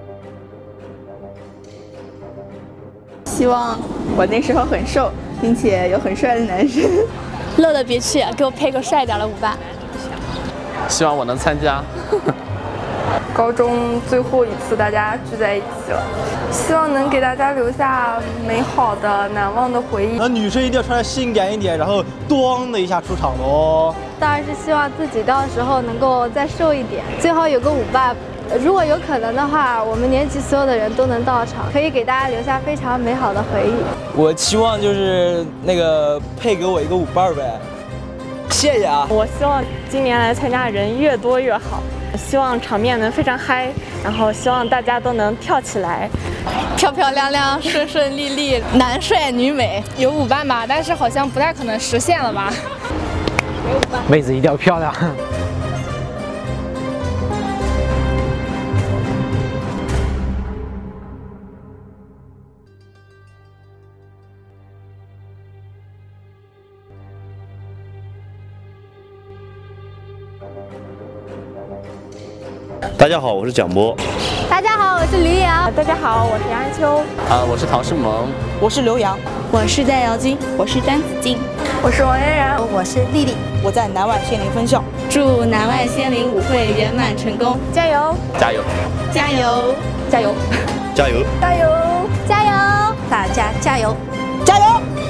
希望我那时候很瘦，并且有很帅的男生。 乐得别去，给我配个帅点的舞伴。 希望我能参加。 高中最后一次大家聚在一起了，希望能给大家留下美好的、难忘的回忆。 那女生一定要穿得性感一点，然后咣的一下出场喽。 当然是希望自己到时候能够再瘦一点，最好有个舞伴。如果有可能的话，我们年级所有的人都能到场，可以给大家留下非常美好的回忆。 我期望就是那个配给我一个舞伴呗。谢谢啊！ 我希望今年来参加的人越多越好，希望场面能非常嗨，然后希望大家都能跳起来， 漂漂亮亮、顺顺利利，男帅女美。 有舞伴吧，但是好像不太可能实现了吧？ 妹子一定要漂亮。 大家好，我是蒋波。 大家好，我是李阳。 大家好，我是安秋。 我是陶世萌。 我是刘洋。 我是戴瑶金。 我是张子静。 我是王嫣然。 我是丽丽。 我在南外仙林分校。 祝南外仙林舞会圆满成功！ 加油！ 加油！ 加油！ 加油！ 加油！ 加油！ 加油！ 大家加油！ 加油！